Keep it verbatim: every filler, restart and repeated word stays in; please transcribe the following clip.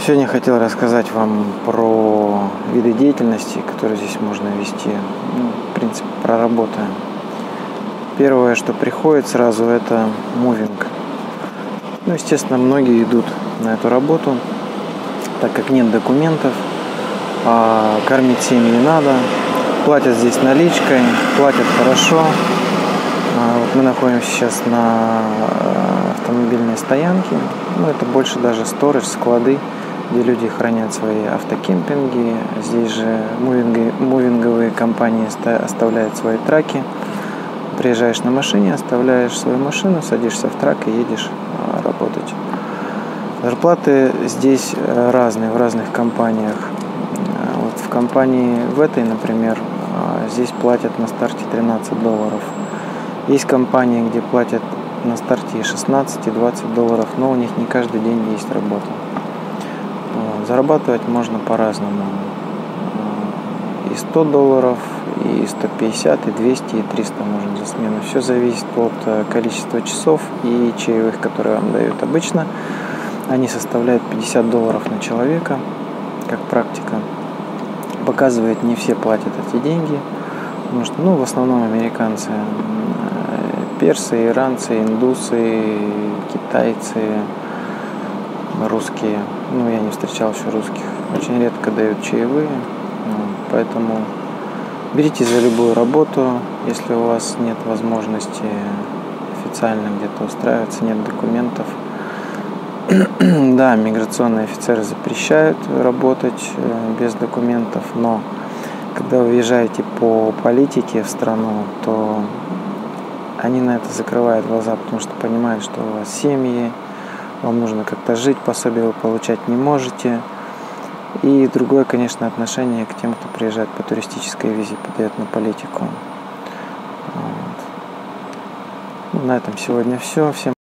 Сегодня хотел рассказать вам про виды деятельности, которые здесь можно вести. Ну, в принципе, про работу. Первое, что приходит сразу, это мувинг. Ну, естественно, многие идут на эту работу, так как нет документов, а кормить семьи надо. Платят здесь наличкой, платят хорошо. Вот мы находимся сейчас на автомобильной стоянке. Ну, это больше даже сторож, склады, где люди хранят свои автокемпинги. Здесь же мувинги, мувинговые компании оставляют свои траки. Приезжаешь на машине, оставляешь свою машину, садишься в трак и едешь работать. Зарплаты здесь разные, в разных компаниях. Вот в компании в этой, например, здесь платят на старте тринадцать долларов. Есть компании, где платят на старте и шестнадцать, и двадцать долларов, но у них не каждый день есть работа. Вот. Зарабатывать можно по-разному. И сто долларов, и сто пятьдесят, и двести, и триста можно за смену. Все зависит от количества часов и чаевых, которые вам дают. Обычно они составляют пятьдесят долларов на человека, как практика. Показывает, не все платят эти деньги, потому что, ну, в основном американцы, персы, иранцы, индусы, китайцы, русские. Ну, я не встречал еще русских. Очень редко дают чаевые, поэтому берите за любую работу, если у вас нет возможности официально где-то устраиваться, нет документов. Да, миграционные офицеры запрещают работать без документов, но когда вы въезжаете по политике в страну, то они на это закрывают глаза, потому что понимают, что у вас семьи, вам нужно как-то жить, пособие вы получать не можете. И другое, конечно, отношение к тем, кто приезжает по туристической визе, подает на политику. Вот. На этом сегодня все. Всем